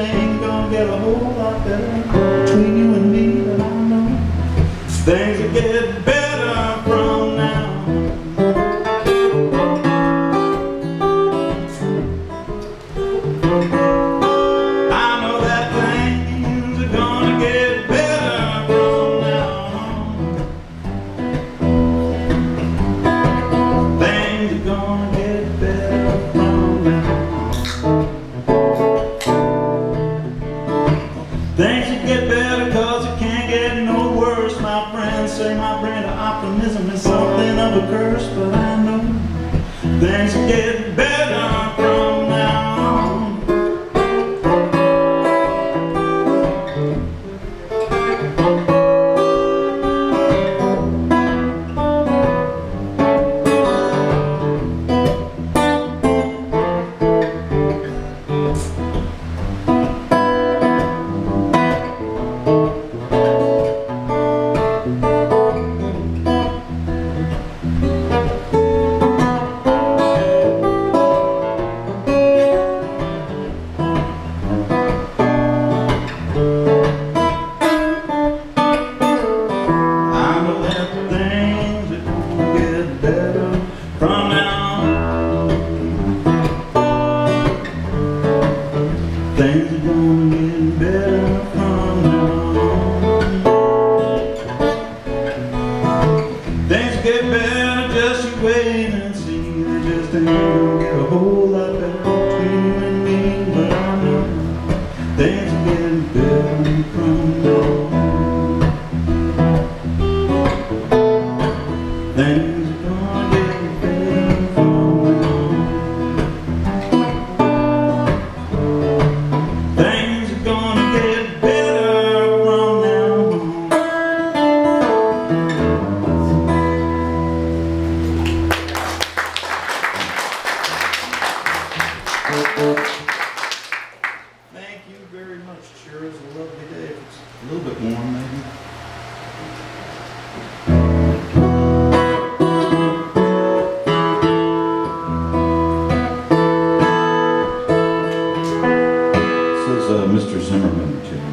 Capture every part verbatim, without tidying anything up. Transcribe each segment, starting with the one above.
things gonna get a whole lot better between you and me, but I know things will get better from now. I know that things are gonna get better from now on. Things are gonna get better from now on. Things will get better cause it can't get no worse. My friends say my brand of optimism is something of a curse, but I know things will get better from now on. Things are gonna get better from now on. Things get better, just you wait and see. They just ain't gonna get a whole lot better between you and me, but I know things are getting better from now on. Things are gonna get better from now on. Thank you very much. Sure is a lovely day. It's a little bit warm, maybe. This is uh, Mister Zimmerman tune.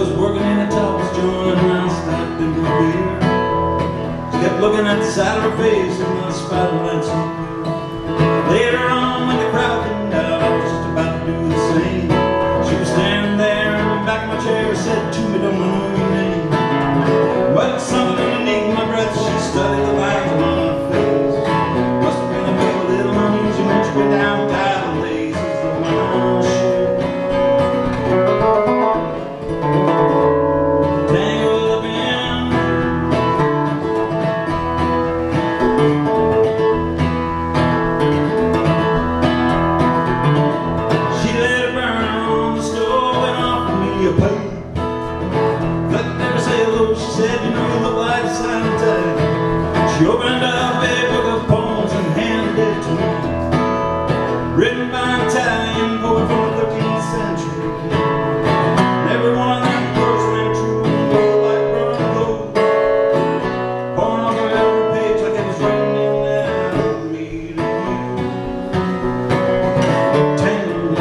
was working in a Thomas joint and I stopped into a beer. She kept looking at the side of her face and the spotlights on me. Later on when the crowd came out, I was just about to do the same. She was standing there in the back of my chair, said to me, "Don't know your name." But something underneath my breath, she studied the lines on my face. Must have been a little uneasy when she went down by the laces of my shoe. Tangled up in she let it burn on the stove and offered me a pipe. But never say hello, she said, "You know you look like a silent type." She opened up a book of poems and handed it to me, written by an Italian poet from the thirteenth century. And every one of them words rang true, like burning gold, pouring off of every page like it was written in that me to you. Tangled.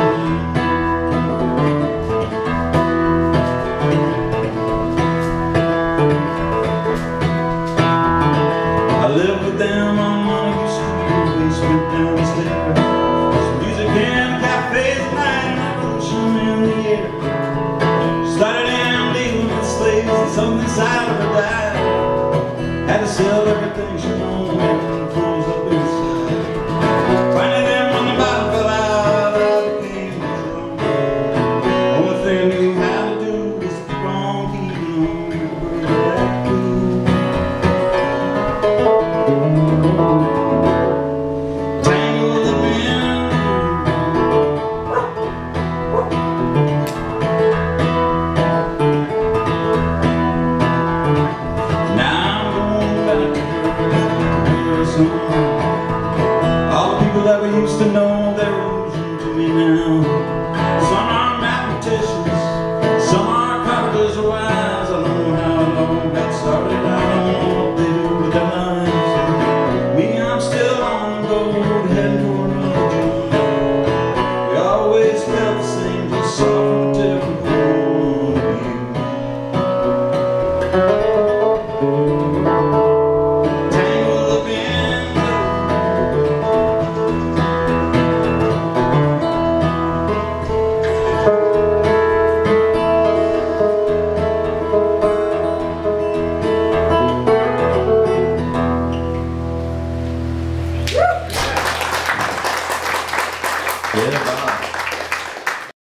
I lived with them on Montague Street, basement down the stairs. Some music in cafes at night and revolution in the air. She started in dealing with slaves and something inside of her died. Had to sell everything she owned and froze up inside. Finally then when the bottom fell out, I became drunk. Only thing I knew how to do was keep on keeping on to bring that cool. Tangled up in now I'm going back to her song. All the people that we used to know, they're losing to me now. Some are mathematicians, some are carpenters, or